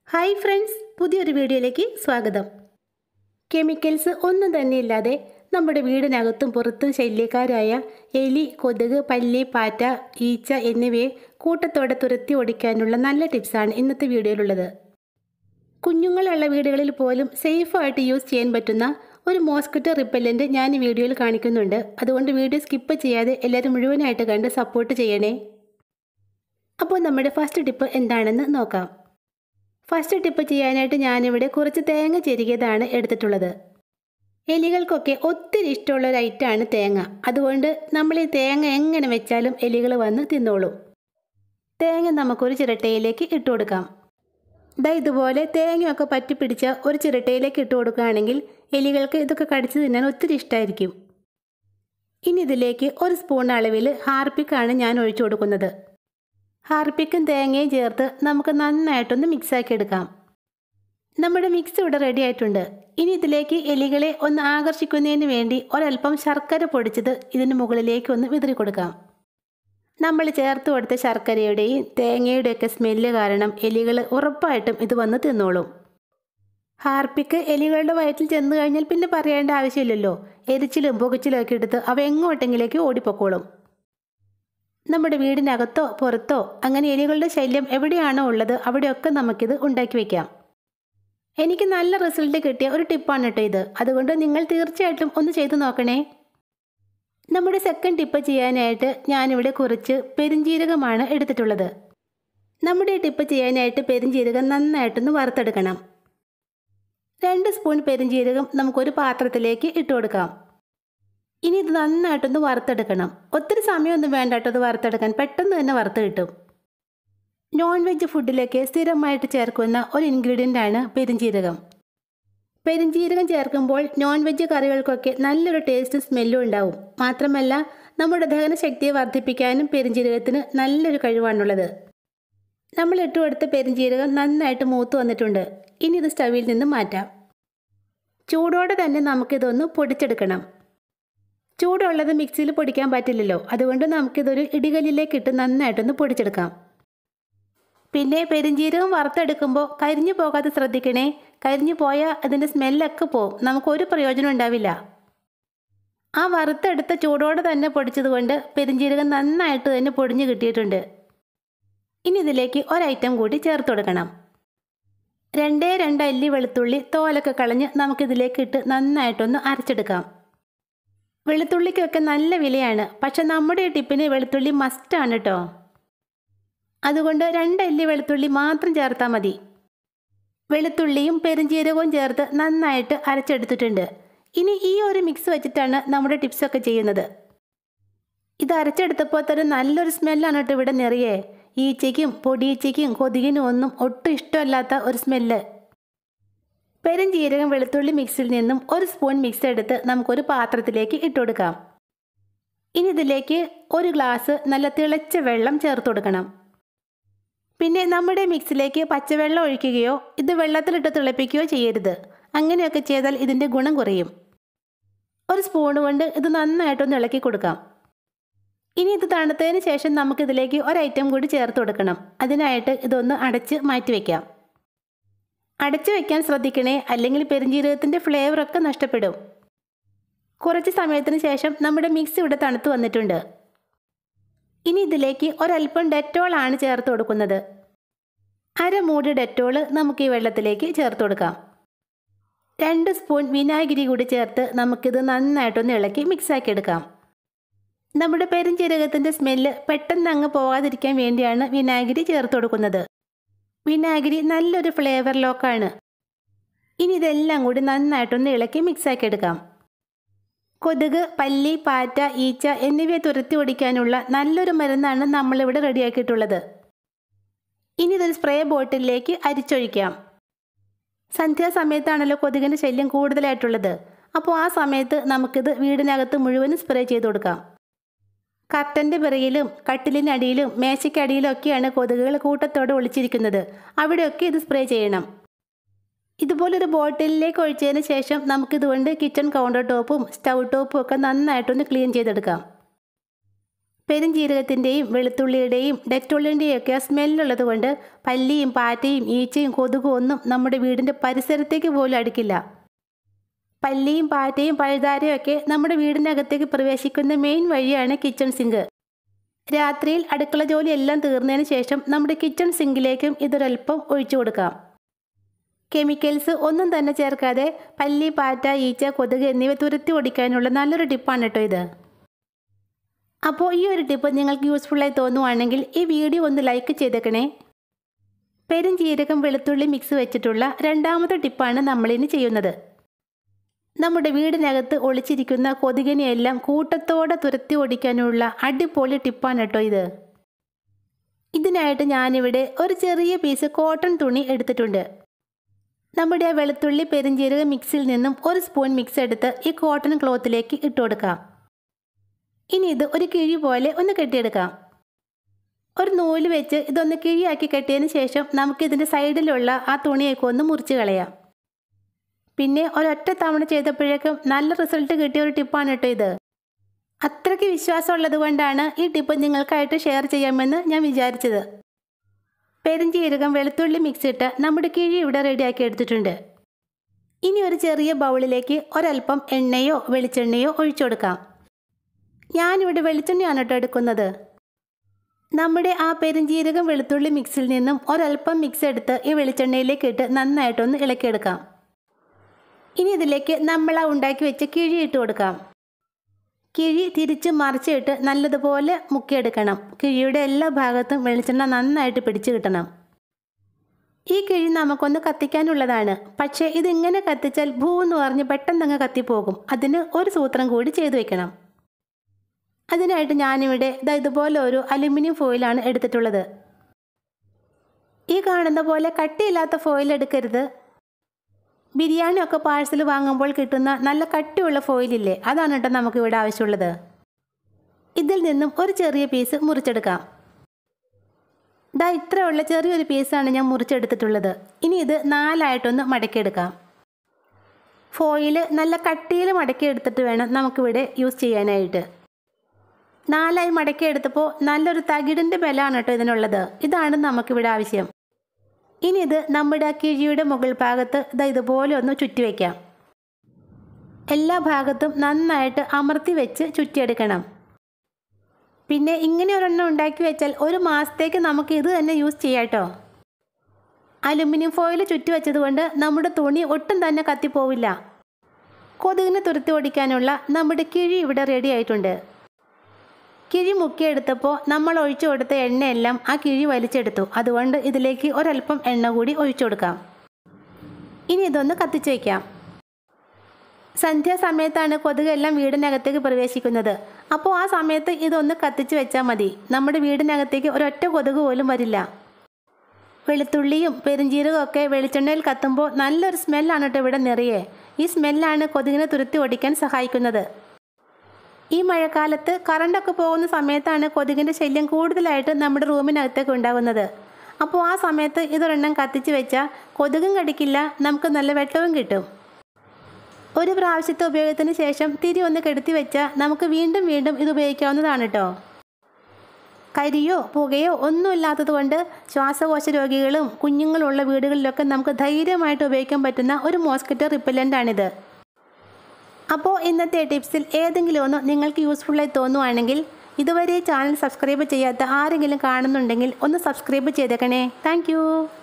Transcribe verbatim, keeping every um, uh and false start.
Hi friends, പുതിയൊരു വീഡിയോയിലേക്ക് സ്വാഗതം. കെമിക്കൽസ് ഒന്നും തന്നെ ഇല്ലാതെ നമ്മുടെ വീടിനകത്തും പുറത്തും ശല്യക്കാരായ എലി, കൊതുക്, പല്ലി, പാറ്റ, ഈച്ച എന്നിവയെ കൂട്ടത്തോടെ തുരത്തി ഓടിക്കാനുള്ള നല്ല ടിപ്സാണ് ഇന്നത്തെ വീഡിയോയിലുള്ളത്. കുഞ്ഞുങ്ങളുള്ള വീടുകളിൽ പോലും സേഫായിട്ട് യൂസ് ചെയ്യാൻ പറ്റുന്ന ഒരു മോസ്കിറ്റോ റിപ്പല്ലൻ്റ് ഞാൻ ഈ വീഡിയോയിൽ കാണിക്കുന്നുണ്ട്. അതുകൊണ്ട് വീഡിയോ സ്കിപ്പ് ചെയ്യാതെ എല്ലാവരും മുഴുവനായിട്ട് കണ്ട് സപ്പോർട്ട് ചെയ്യണേ. അപ്പോൾ നമ്മുടെ ഫസ്റ്റ് ടിപ്പ് എന്താണെന്ന് നോക്കാം. ഫസ്റ്റ് ടിപ്പ് ചെയ്യാനായിട്ട് ഞാനിവിടെ കുറച്ച് തേങ്ങ ചെരുകിയതാണ് എടുത്തിട്ടുള്ളത്. എലികൾക്കൊക്കെ ഒത്തിരി ഇഷ്ടമുള്ള ഒരു ഐറ്റമാണ് തേങ്ങ. അതുകൊണ്ട് നമ്മൾ ഈ തേങ്ങ എങ്ങനെ വെച്ചാലും എലികൾ വന്ന് തിന്നോളും. തേങ്ങ നമുക്കൊരു ചിരട്ടയിലേക്ക് ഇട്ട് കൊടുക്കാം. ദാ ഇതുപോലെ തേങ്ങയൊക്കെ പറ്റി പിടിച്ച ഒരു ചിരട്ടയിലേക്ക് ഇട്ട് കൊടുക്കുകയാണെങ്കിൽ എലികൾക്ക് ഇതൊക്കെ കടിച്ചു തിന്നാൻ ഒത്തിരി ഇഷ്ടമായിരിക്കും. ഇനി ഇതിലേക്ക് ഒരു സ്പൂൺ അളവിൽ ഹാർപ്പിക്കാണ് ഞാൻ ഒഴിച്ചു കൊടുക്കുന്നത്. ഹാർപ്പിക്കും തേങ്ങയും ചേർത്ത് നമുക്ക് നന്നായിട്ടൊന്ന് മിക്സാക്കി എടുക്കാം. നമ്മുടെ മിക്സ് ഇവിടെ റെഡി ആയിട്ടുണ്ട്. ഇനി ഇതിലേക്ക് എലികളെ ഒന്ന് ആകർഷിക്കുന്നതിന് വേണ്ടി ഒരൽപ്പം ശർക്കര പൊടിച്ചത് ഇതിന് മുകളിലേക്ക് ഒന്ന് വിതറി കൊടുക്കാം. നമ്മൾ ചേർത്ത് കൊടുത്ത ശർക്കരയുടെയും തേങ്ങയുടെയൊക്കെ സ്മെല്ല് കാരണം എലികൾ ഉറപ്പായിട്ടും ഇത് വന്ന് തിന്നോളും. ഹാർപ്പിക്ക് എലികളുടെ വയറ്റിൽ ചെന്ന് കഴിഞ്ഞാൽ പിന്നെ പറയേണ്ട ആവശ്യമില്ലല്ലോ. എരിച്ചിലും പുകച്ചിലും ഒക്കെ എടുത്ത് അവ എങ്ങോട്ടെങ്കിലേക്ക് ഓടിപ്പോക്കോളും. നമ്മുടെ വീടിനകത്തോ പുറത്തോ അങ്ങനെ എലികളുടെ ശല്യം എവിടെയാണോ ഉള്ളത് അവിടെയൊക്കെ നമുക്കിത് ഉണ്ടാക്കി വയ്ക്കാം. എനിക്ക് നല്ല റിസൾട്ട് കിട്ടിയ ഒരു ടിപ്പാണ് കേട്ടോ ഇത്. അതുകൊണ്ട് നിങ്ങൾ തീർച്ചയായിട്ടും ഒന്ന് ചെയ്തു നോക്കണേ. നമ്മുടെ സെക്കൻഡ് ടിപ്പ് ചെയ്യാനായിട്ട് ഞാനിവിടെ കുറച്ച് പെരുംജീരകമാണ് എടുത്തിട്ടുള്ളത്. നമ്മുടെ ടിപ്പ് ചെയ്യാനായിട്ട് പെരുംജീരകം നന്നായിട്ടൊന്ന് വറുത്തെടുക്കണം. രണ്ട് സ്പൂൺ പെരുംജീരകം നമുക്കൊരു പാത്രത്തിലേക്ക് ഇട്ട് കൊടുക്കാം. ഇനി ഇത് നന്നായിട്ടൊന്ന് വറുത്തെടുക്കണം. ഒത്തിരി സമയമൊന്നും വേണ്ട കേട്ടോ ഇത് വറുത്തെടുക്കാൻ, പെട്ടെന്ന് തന്നെ വറുത്ത് കിട്ടും. നോൺ വെജ് ഫുഡിലേക്ക് സ്ഥിരമായിട്ട് ചേർക്കുന്ന ഒരു ഇൻഗ്രീഡിയൻ്റ് ആണ് പെരുംജീരകം. പെരുംജീരകം ചേർക്കുമ്പോൾ നോൺ വെജ് കറികൾക്കൊക്കെ നല്ലൊരു ടേസ്റ്റും സ്മെല്ലും ഉണ്ടാവും. മാത്രമല്ല നമ്മുടെ ദഹനശക്തിയെ വർദ്ധിപ്പിക്കാനും പെരുംജീരകത്തിന് നല്ലൊരു കഴിവാണുള്ളത്. നമ്മൾ ഇട്ട് കൊടുത്ത പെരുംജീരകം നന്നായിട്ട് മൂത്ത് വന്നിട്ടുണ്ട്. ഇനി ഇത് സ്റ്റവിൽ നിന്ന് മാറ്റാം. ചൂടോടെ തന്നെ നമുക്കിതൊന്ന് പൊടിച്ചെടുക്കണം. ചൂടുള്ളത് മിക്സിയിൽ പൊടിക്കാൻ പറ്റില്ലല്ലോ. അതുകൊണ്ട് നമുക്കിതൊരു ഇടികല്ലിലേക്ക് ഇട്ട് നന്നായിട്ടൊന്ന് പൊടിച്ചെടുക്കാം. പിന്നെ പെരുംജീരകം വറുത്തെടുക്കുമ്പോൾ കരിഞ്ഞു പോകാതെ ശ്രദ്ധിക്കണേ. കരിഞ്ഞു പോയാൽ അതിൻ്റെ സ്മെല്ലൊക്കെ പോവും, നമുക്കൊരു പ്രയോജനം ഉണ്ടാവില്ല. ആ വറുത്തെടുത്ത ചൂടോടെ തന്നെ പൊടിച്ചതുകൊണ്ട് പെരുംജീരകം നന്നായിട്ട് തന്നെ പൊടിഞ്ഞു കിട്ടിയിട്ടുണ്ട്. ഇനി ഇതിലേക്ക് ഒരൈറ്റം കൂടി ചേർത്ത് കൊടുക്കണം. രണ്ടേ രണ്ട് അല്ലി വെളുത്തുള്ളി തോലൊക്കെ കളഞ്ഞ് നമുക്കിതിലേക്ക് ഇട്ട് നന്നായിട്ടൊന്ന് അരച്ചെടുക്കാം. വെളുത്തുള്ളിക്കൊക്കെ നല്ല വിലയാണ്, പക്ഷെ നമ്മുടെ ഈ ടിപ്പിന് വെളുത്തുള്ളി മസ്റ്റാണ് കേട്ടോ. അതുകൊണ്ട് രണ്ടല്ലി വെളുത്തുള്ളി മാത്രം ചേർത്താൽ മതി. വെളുത്തുള്ളിയും പെരുംജീരകവും ചേർത്ത് നന്നായിട്ട് അരച്ചെടുത്തിട്ടുണ്ട്. ഇനി ഈ ഒരു മിക്സ് വെച്ചിട്ടാണ് നമ്മുടെ ടിപ്സൊക്കെ ചെയ്യുന്നത്. ഇത് അരച്ചെടുത്തപ്പോൾ തന്നെ നല്ലൊരു സ്മെല്ലാണ് കേട്ടോ ഇവിടെ നിറയെ. ഈച്ചയ്ക്കും പൊടിയീച്ചയ്ക്കും കൊതുകിനും ഒന്നും ഒട്ടും ഇഷ്ടമല്ലാത്ത ഒരു സ്മെല്ല്. പെരുംജീരകം വെളുത്തുള്ളി മിക്സിൽ നിന്നും ഒരു സ്പൂൺ മിക്സ് എടുത്ത് നമുക്കൊരു പാത്രത്തിലേക്ക് ഇട്ട് കൊടുക്കാം. ഇനി ഇതിലേക്ക് ഒരു ഗ്ലാസ് നല്ല തിളച്ച വെള്ളം ചേർത്ത് കൊടുക്കണം. പിന്നെ നമ്മുടെ മിക്സിലേക്ക് പച്ചവെള്ളം ഒഴിക്കുകയോ ഇത് വെള്ളത്തിലിട്ട് തിളപ്പിക്കുകയോ ചെയ്യരുത്. അങ്ങനെയൊക്കെ ചെയ്താൽ ഇതിൻ്റെ ഗുണം കുറയും. ഒരു സ്പൂൺ കൊണ്ട് ഇത് നന്നായിട്ടൊന്ന് ഇളക്കി കൊടുക്കാം. ഇനി ഇത് തണുത്തതിന് ശേഷം നമുക്കിതിലേക്ക് ഒരൈറ്റം കൂടി ചേർത്ത് കൊടുക്കണം. അതിനായിട്ട് ഇതൊന്ന് അടച്ച് മാറ്റി വയ്ക്കാം. അടച്ചു വയ്ക്കാൻ ശ്രദ്ധിക്കണേ, അല്ലെങ്കിൽ പെരുംജീരകത്തിൻ്റെ ഫ്ലേവറൊക്കെ നഷ്ടപ്പെടും. കുറച്ച് സമയത്തിന് ശേഷം നമ്മുടെ മിക്സ് ഇവിടെ തണുത്ത് വന്നിട്ടുണ്ട്. ഇനി ഇതിലേക്ക് ഒരൽപ്പം ഡെറ്റോളാണ് ചേർത്ത് കൊടുക്കുന്നത്. അരമൂടി ഡെറ്റോള് നമുക്ക് ഈ വെള്ളത്തിലേക്ക് ചേർത്ത് കൊടുക്കാം. രണ്ട് സ്പൂൺ വിനാഗിരി കൂടി ചേർത്ത് നമുക്കിത് നന്നായിട്ടൊന്ന് ഇളക്കി മിക്സാക്കി എടുക്കാം. നമ്മുടെ പെരുംജീരകത്തിൻ്റെ സ്മെല്ല് പെട്ടെന്ന് അങ്ങ് പോകാതിരിക്കാൻ വേണ്ടിയാണ് വിനാഗിരി ചേർത്ത് കൊടുക്കുന്നത്. വിനാഗിരി നല്ലൊരു ഫ്ലേവർ ലോക്കാണ്. ഇനി ഇതെല്ലാം കൂടി നന്നായിട്ടൊന്ന് ഇളക്കി മിക്സാക്കി എടുക്കാം. കൊതുക്, പല്ലി, പാറ്റ, ഈച്ച എന്നിവയെ തുരത്തി ഓടിക്കാനുള്ള നല്ലൊരു മരുന്നാണ് നമ്മളിവിടെ റെഡിയാക്കിയിട്ടുള്ളത്. ഇനി ഇതൊരു സ്പ്രേ ബോട്ടിലേക്ക് അരിച്ചൊഴിക്കാം. സന്ധ്യാസമയത്താണല്ലോ കൊതുകിൻ്റെ ശല്യം കൂടുതലായിട്ടുള്ളത്. അപ്പോൾ ആ സമയത്ത് നമുക്കിത് വീടിനകത്ത് മുഴുവനും സ്പ്രേ ചെയ്ത് കൊടുക്കാം. കർട്ടൻ്റെ പിറകിലും കട്ടിലിനടിയിലും മേശയ്ക്കടിയിലും ഒക്കെയാണ് കൊതുകുകൾ കൂട്ടത്തോടെ ഒളിച്ചിരിക്കുന്നത്. അവിടെയൊക്കെ ഇത് സ്പ്രേ ചെയ്യണം. ഇതുപോലൊരു ബോട്ടിലിലേക്ക് ഒഴിച്ചതിന് ശേഷം നമുക്കിതുകൊണ്ട് കിച്ചൺ കൗണ്ടർ ടോപ്പും സ്റ്റൗ ടോപ്പും ഒക്കെ നന്നായിട്ടൊന്ന് ക്ലീൻ ചെയ്തെടുക്കാം. പെരുംജീരകത്തിൻ്റെയും വെളുത്തുള്ളിയുടെയും ഡെറ്റോളിൻ്റെയും ഒക്കെ സ്മെല്ലുള്ളത് കൊണ്ട് പല്ലിയും പാറ്റയും ഈച്ചയും കൊതുകും ഒന്നും നമ്മുടെ വീടിൻ്റെ പരിസരത്തേക്ക് പോലും അടുക്കില്ല. പല്ലിയും പാറ്റയും പഴുതാരയും ഒക്കെ നമ്മുടെ വീടിനകത്തേക്ക് പ്രവേശിക്കുന്ന മെയിൻ വഴിയാണ് കിച്ചൺ സിങ്ക്. രാത്രിയിൽ അടുക്കള ജോലി എല്ലാം തീർന്നതിന് ശേഷം നമ്മുടെ കിച്ചൺ സിങ്കിലേക്കും ഇതൊരൽപ്പം ഒഴിച്ചു കൊടുക്കാം. കെമിക്കൽസ് ഒന്നും തന്നെ ചേർക്കാതെ പല്ലി, പാറ്റ, ഈച്ച, കൊതുക് എന്നിവ തുരത്തി ഓടിക്കാനുള്ള നല്ലൊരു ടിപ്പാണ് കേട്ടോ ഇത്. അപ്പോൾ ഈ ഒരു ടിപ്പ് നിങ്ങൾക്ക് യൂസ്ഫുള്ളായി തോന്നുവാണെങ്കിൽ ഈ വീഡിയോ ഒന്ന് ലൈക്ക് ചെയ്തേക്കണേ. പെരുംജീരകം വെളുത്തുള്ളി മിക്സ് വെച്ചിട്ടുള്ള രണ്ടാമത്തെ ടിപ്പാണ് നമ്മളിനി ചെയ്യുന്നത്. നമ്മുടെ വീടിനകത്ത് ഒളിച്ചിരിക്കുന്ന കൊതുകിനെയെല്ലാം കൂട്ടത്തോടെ തുരത്തി ഓടിക്കാനുള്ള അടിപൊളി ടിപ്പാണ് കേട്ടോ ഇത്. ഇതിനായിട്ട് ഞാനിവിടെ ഒരു ചെറിയ പീസ് കോട്ടൺ തുണി എടുത്തിട്ടുണ്ട്. നമ്മുടെ വെളുത്തുള്ളി പെരുംജീരക മിക്സിൽ നിന്നും ഒരു സ്പൂൺ മിക്സ് എടുത്ത് ഈ കോട്ടൺ ക്ലോത്തിലേക്ക് ഇട്ട് കൊടുക്കാം. ഇനി ഇത് ഒരു കിഴി പോലെ ഒന്ന് കെട്ടിയെടുക്കാം. ഒരു നൂല് വെച്ച് ഇതൊന്ന് കിഴിയാക്കി കെട്ടിയതിന് ശേഷം നമുക്കിതിൻ്റെ സൈഡിലുള്ള ആ തുണിയൊക്കെ ഒന്ന് മുറിച്ച് കളയാം. പിന്നെ ഒരൊറ്റ തവണ ചെയ്തപ്പോഴേക്കും നല്ല റിസൾട്ട് കിട്ടിയ ഒരു ടിപ്പാണ് കേട്ടോ ഇത്. അത്രയ്ക്ക് വിശ്വാസമുള്ളത് കൊണ്ടാണ് ഈ ടിപ്പ് നിങ്ങൾക്കായിട്ട് ഷെയർ ചെയ്യാമെന്ന് ഞാൻ വിചാരിച്ചത്. പെരുംജീരകം വെളുത്തുള്ളി മിക്സ് ഇട്ട് നമ്മുടെ കിഴി ഇവിടെ റെഡിയാക്കി എടുത്തിട്ടുണ്ട്. ഇനി ഒരു ചെറിയ ബൗളിലേക്ക് ഒരൽപ്പം എണ്ണയോ വെളിച്ചെണ്ണയോ ഒഴിച്ചു കൊടുക്കാം. ഞാനിവിടെ വെളിച്ചെണ്ണയാണ് കേട്ടോ എടുക്കുന്നത്. നമ്മുടെ ആ പെരുംജീരകം വെളുത്തുള്ളി മിക്സിൽ നിന്നും ഒരൽപ്പം മിക്സ് എടുത്ത് ഈ വെളിച്ചെണ്ണയിലേക്ക് ഇട്ട് നന്നായിട്ടൊന്ന് ഇളക്കിയെടുക്കാം. ഇനി ഇതിലേക്ക് നമ്മൾ ആ ഉണ്ടാക്കി വെച്ച് കിഴി ഇട്ട് കൊടുക്കാം. കിഴി തിരിച്ച് മറിച്ചിട്ട് നല്ലതുപോലെ മുക്കിയെടുക്കണം. കിഴിയുടെ എല്ലാ ഭാഗത്തും വെളിച്ചെണ്ണ നന്നായിട്ട് പിടിച്ചു കിട്ടണം. ഈ കിഴി നമുക്കൊന്ന് കത്തിക്കാനുള്ളതാണ്. പക്ഷേ ഇതിങ്ങനെ കത്തിച്ചാൽ ഭൂ എന്ന് പറഞ്ഞ് പെട്ടെന്നങ്ങ് കത്തിപ്പോകും. അതിന് ഒരു സൂത്രം കൂടി ചെയ്തു വെക്കണം. അതിനായിട്ട് ഞാനിവിടെ ഇതാ ഇതുപോലെ ഒരു അലുമിനിയം ഫോയിലാണ് എടുത്തിട്ടുള്ളത്. ഈ കാണുന്ന പോലെ കട്ടിയില്ലാത്ത ഫോയിൽ എടുക്കരുത്. ബിരിയാണി ഒക്കെ പാഴ്സൽ വാങ്ങുമ്പോൾ കിട്ടുന്ന നല്ല കട്ടിയുള്ള ഫോയിലില്ലേ, അതാണ് കേട്ടോ നമുക്കിവിടെ ആവശ്യമുള്ളത്. ഇതിൽ നിന്നും ഒരു ചെറിയ പീസ് മുറിച്ചെടുക്കാം. ഇതാ ഇത്രയുള്ള ചെറിയൊരു പീസാണ് ഞാൻ മുറിച്ചെടുത്തിട്ടുള്ളത്. ഇനി ഇത് നാലായിട്ടൊന്ന് മടക്കിയെടുക്കാം. ഫോയിൽ നല്ല കട്ടിയിൽ മടക്കിയെടുത്തിട്ട് വേണം നമുക്കിവിടെ യൂസ് ചെയ്യാനായിട്ട്. നാലായി മടക്കിയെടുത്തപ്പോൾ നല്ലൊരു തകിടിൻ്റെ ബലമാണ് കേട്ടോ ഇതിനുള്ളത്. ഇതാണ് നമുക്കിവിടെ ആവശ്യം. ഇനി ഇത് നമ്മുടെ കിഴിയുടെ മുകൾ ഭാഗത്ത് ഇതാ ഇതുപോലെ ഒന്ന് ചുറ്റി വയ്ക്കാം. എല്ലാ ഭാഗത്തും നന്നായിട്ട് അമർത്തി വെച്ച് ചുറ്റിയെടുക്കണം. പിന്നെ ഇങ്ങനെ ഒരെണ്ണം ഉണ്ടാക്കി വെച്ചാൽ ഒരു മാസത്തേക്ക് നമുക്ക് ഇത് തന്നെ യൂസ് ചെയ്യാം കേട്ടോ. അലുമിനിയം ഫോയിൽ ചുറ്റി വെച്ചത് കൊണ്ട് നമ്മുടെ തുണി ഒട്ടും തന്നെ കത്തിപ്പോവില്ല. കൊതുകിനെ തുരത്തി ഓടിക്കാനുള്ള നമ്മുടെ കിഴി ഇവിടെ റെഡി ആയിട്ടുണ്ട്. കിഴി മുക്കിയെടുത്തപ്പോൾ നമ്മൾ ഒഴിച്ചു കൊടുത്ത എണ്ണയെല്ലാം ആ കിഴി വലിച്ചെടുത്തു. അതുകൊണ്ട് ഇതിലേക്ക് ഒരൽപ്പം എണ്ണ കൂടി ഒഴിച്ചു കൊടുക്കാം. ഇനി ഇതൊന്ന് കത്തിച്ച് വയ്ക്കാം. സന്ധ്യാസമയത്താണ് കൊതുകെല്ലാം വീടിനകത്തേക്ക് പ്രവേശിക്കുന്നത്. അപ്പോൾ ആ സമയത്ത് ഇതൊന്ന് കത്തിച്ച് വെച്ചാൽ മതി. നമ്മുടെ വീടിനകത്തേക്ക് ഒരൊറ്റ കൊതുക് പോലും വരില്ല. വെളുത്തുള്ളിയും പെരുംജീരകവും ഒക്കെ വെളിച്ചെണ്ണയിൽ കത്തുമ്പോൾ നല്ലൊരു സ്മെല്ലാണ് കേട്ടോ ഇവിടെ നിറയെ. ഈ സ്മെല്ലാണ് കൊതുകിനെ തുരത്തി ഓടിക്കാൻ സഹായിക്കുന്നത്. ഈ മഴക്കാലത്ത് കറണ്ടൊക്കെ പോകുന്ന സമയത്താണ് കൊതുകിൻ്റെ ശല്യം കൂടുതലായിട്ട് നമ്മുടെ റൂമിനകത്തേക്ക് ഉണ്ടാകുന്നത്. അപ്പോൾ ആ സമയത്ത് ഇതൊരെണ്ണം കത്തിച്ച് വെച്ചാൽ കൊതുകും കടിക്കില്ല, നമുക്ക് നല്ല വെട്ടവും കിട്ടും. ഒരു പ്രാവശ്യത്തെ ഉപയോഗത്തിന് ശേഷം തിരി ഒന്ന് കെടുത്തി വെച്ചാൽ നമുക്ക് വീണ്ടും വീണ്ടും ഇത് ഉപയോഗിക്കാവുന്നതാണ് കേട്ടോ. കരിയോ പുകയോ ഒന്നുമില്ലാത്തത് കൊണ്ട് ശ്വാസകോശ രോഗികളും കുഞ്ഞുങ്ങളുള്ള വീടുകളിലൊക്കെ നമുക്ക് ധൈര്യമായിട്ട് ഉപയോഗിക്കാൻ പറ്റുന്ന ഒരു മോസ്കിറ്റോ റിപ്പല്ലൻ്റ് ആണിത്. അപ്പോൾ ഇന്നത്തെ ടിപ്സിൽ ഏതെങ്കിലും ഒന്ന് നിങ്ങൾക്ക് യൂസ്ഫുള്ളായി തോന്നുവാണെങ്കിൽ ഇതുവരെ ചാനൽ സബ്സ്ക്രൈബ് ചെയ്യാത്ത ആരെങ്കിലും കാണുന്നുണ്ടെങ്കിൽ ഒന്ന് സബ്സ്ക്രൈബ് ചെയ്തേക്കണേ. താങ്ക്